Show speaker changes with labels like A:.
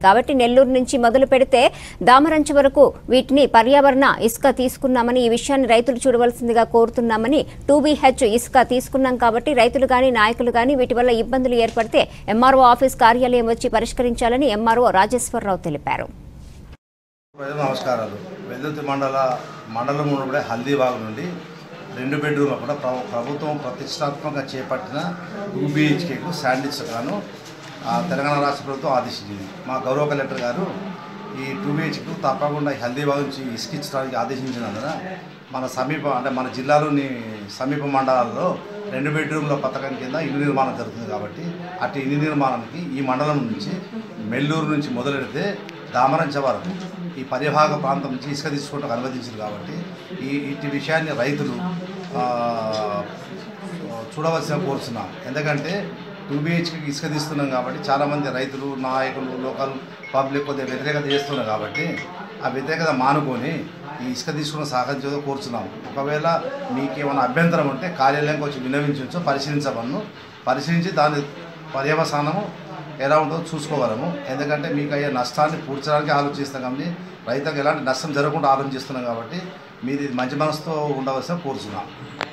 A: కాబట్టి నెల్లూరు నుంచి మొదలు పెడితే దామరంచ వరకు వీటిని పర్యావరణ ఇసుక తీసుకున్నామని, ఈ విషయాన్ని రైతులు చూడవలసిందిగా కోరుతున్నామని, 2BH ఇసుక తీసుకున్నాం కాబట్టి రైతులు గాని నాయకులు గాని వీటి వల్ల ఇబ్బందులు ఏర్పడితే ఎంఆర్ఓ ఆఫీస్ కార్యాలయం వచ్చి పరిష్కరించాలని ఎంఆర్ఓ రాజేశ్వరరావు తెలిపారు.
B: నమస్కారాలు. వెల్దుర్తి మండలం నుండి హల్దీబాగ్ నుండి 2 బెడ్రూమ్ల కూడా ప్రభుత్వం ప్రతిష్టాత్మకంగా చేపట్టిన 2BHKకు శాండిల్స్ గాను తెలంగాణ రాష్ట్ర ప్రభుత్వం ఆదేశించింది. మా గౌరవ కలెక్టర్ గారు ఈ 2BHకు తప్పకుండా హల్దీబాగ్ నుంచి ఇసుకించడానికి ఆదేశించినందున మన జిల్లాలోని సమీప మండలాల్లో 2 బెడ్రూమ్ల పథకం కింద ఇల్లు నిర్మాణం జరుగుతుంది. కాబట్టి అటు ఇల్లు నిర్మాణానికి ఈ మండలం నుంచి మెల్లూరు నుంచి మొదలెడితే దామరంచ వరకు ఈ పరిభాగ ప్రాంతం నుంచి ఇసుక తీసుకోవడానికి అనుమతించారు. కాబట్టి ఈ విషయాన్ని రైతులు చూడవలసిన కోరుతున్నాం. ఎందుకంటే 2BHకి ఇసుక తీస్తున్నాం కాబట్టి చాలామంది రైతులు, నాయకులు, లోకల్ పబ్లిక్ కొద్దిగా వ్యతిరేకత చేస్తున్నారు. కాబట్టి ఆ వ్యతిరేకత మానుకొని ఈ ఇసుక తీసుకున్న సహకరించదో కోరుతున్నాం. ఒకవేళ మీకు ఏమైనా అభ్యంతరం ఉంటే కార్యాలయంకి వచ్చి విన్నవించవచ్చు, పరిశీలించి దాని పర్యవసానము ఎలా ఉంటుందో చూసుకోగలము. ఎందుకంటే మీకు అయ్యే నష్టాన్ని పూడ్చడానికి ఆలోచిస్తాం కానీ రైతులకు ఎలాంటి నష్టం జరగకుండా ఆలోచిస్తున్నాం. కాబట్టి మీది మంచి మనసుతో ఉండవలసిన కోరుతున్నాం.